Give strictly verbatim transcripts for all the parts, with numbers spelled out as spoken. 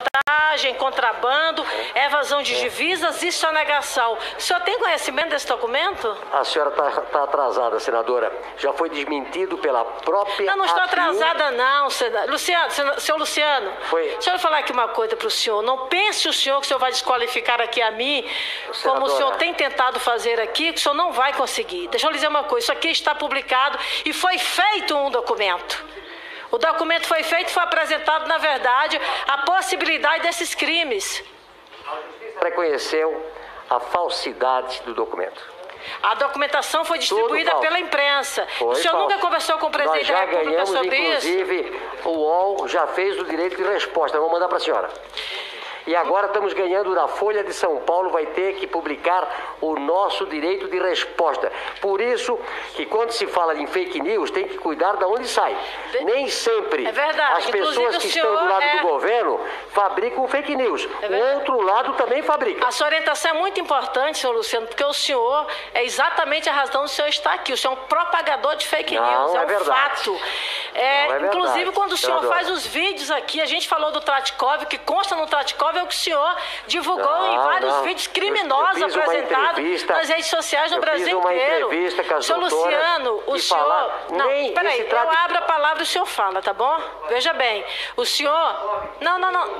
sabotagem, contrabando, evasão de divisas e sonegação. O senhor tem conhecimento desse documento? A senhora está tá atrasada, senadora. Já foi desmentido pela própria... Não, não estou A F I U. atrasada não, senador. Luciano, senhor Luciano, Foi. deixa eu falar aqui uma coisa para o senhor. Não pense o senhor que o senhor vai desqualificar aqui a mim, Senadora. como o senhor tem tentado fazer aqui, que o senhor não vai conseguir. Deixa eu lhe dizer uma coisa, isso aqui está publicado e foi feito um documento. O documento foi feito e foi apresentado, na verdade, a possibilidade desses crimes. Reconheceu a falsidade do documento. A documentação foi distribuída falso. pela imprensa. Foi o senhor falso. nunca conversou com o presidente Nós já da República ganhamos, sobre isso? inclusive, o U O L já fez o direito de resposta. Vou mandar para a senhora. E agora estamos ganhando na Folha de São Paulo, vai ter que publicar o nosso direito de resposta. Por isso que quando se fala em fake news, tem que cuidar de onde sai. Nem sempre é verdade. as pessoas Inclusive, que o estão do senhor lado é... do governo fabricam fake news. É o outro lado também fabrica. A sua orientação é muito importante, senhor Luciano, porque o senhor é exatamente a razão do senhor estar aqui. O senhor é um propagador de fake Não, news, é, é um verdade. fato. É, Não, é inclusive, verdade, quando o senhor senadora. faz os vídeos aqui, a gente falou do Tratkov, que consta no Tratkov, é o que o senhor divulgou Não, em vários não. vídeos Eu- criminosos eu fiz uma apresentados entrevista- nas redes sociais no eu Brasil fiz uma inteiro. entrevista com as Senhor doutoras Luciano, o que senhor... falaram- Não, nem peraí, esse eu trad- abro a palavra e o senhor fala, tá bom? Veja bem, o senhor... Não, não, não...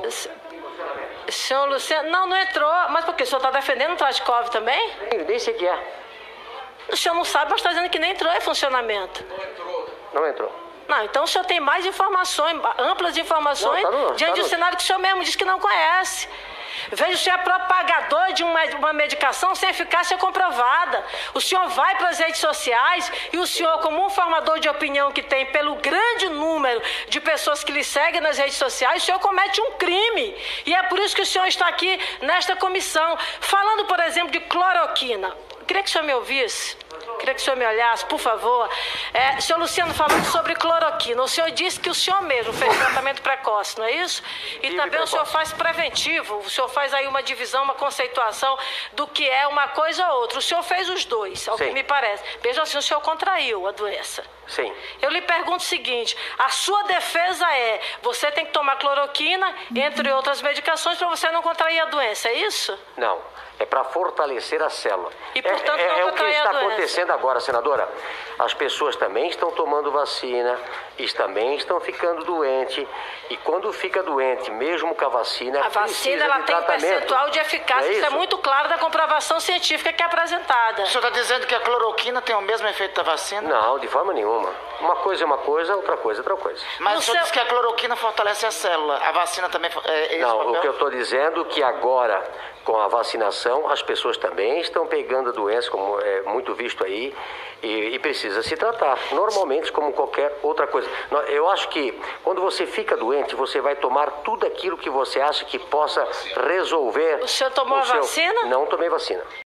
Senhor Luciano, não, não entrou. Mas por quê? O senhor está defendendo o Tratkov também? Nem, nem sei o que é. O senhor não sabe, mas está dizendo que nem entrou em funcionamento. Não entrou. Não, então o senhor tem mais informações, amplas informações, Não, tá no- diante tá do no- cenário que o senhor mesmo diz que não conhece. Veja, o senhor é propagador de uma, uma medicação sem eficácia comprovada. O senhor vai para as redes sociais e o senhor, como um formador de opinião que tem pelo grande número de pessoas que lhe seguem nas redes sociais, o senhor comete um crime. E é por isso que o senhor está aqui nesta comissão, falando, por exemplo, de cloroquina. Eu queria que o senhor me ouvisse. Queria que o senhor me olhasse, por favor. É, senhor Luciano, falando sobre cloroquina, o senhor disse que o senhor mesmo fez tratamento precoce, não é isso? E Tive também precoce. o senhor faz preventivo, o senhor faz aí uma divisão, uma conceituação do que é uma coisa ou outra. O senhor fez os dois, ao que Sim. me parece. Mesmo assim, o senhor contraiu a doença. Sim. Eu lhe pergunto o seguinte, a sua defesa é, você tem que tomar cloroquina, entre outras medicações, para você não contrair a doença, é isso? Não. É para fortalecer a célula. E, É- portanto, é, não é o que contrair a está doença. acontecendo agora, senadora. As pessoas também estão tomando vacina e também estão ficando doentes. E quando fica doente, mesmo com a vacina, A precisa vacina ela de tem um tratamento. percentual de eficácia, Não é isso é isso? muito claro da comprovação científica que é apresentada. O senhor está dizendo que a cloroquina tem o mesmo efeito da vacina? Não, de forma nenhuma. Uma coisa é uma coisa, outra coisa é outra coisa. Mas No o senhor seu- disse que a cloroquina fortalece a célula. A vacina também fo- é esse Não, papel? o que eu estou dizendo é que agora, com a vacinação, as pessoas também estão pegando a doença, como é muito visto aí, e, e precisa se tratar, normalmente como qualquer outra coisa. Nó- Eu acho que quando você fica doente, você vai tomar tudo aquilo que você acha que possa resolver... O senhor tomou o a seu- vacina? Não tomei vacina.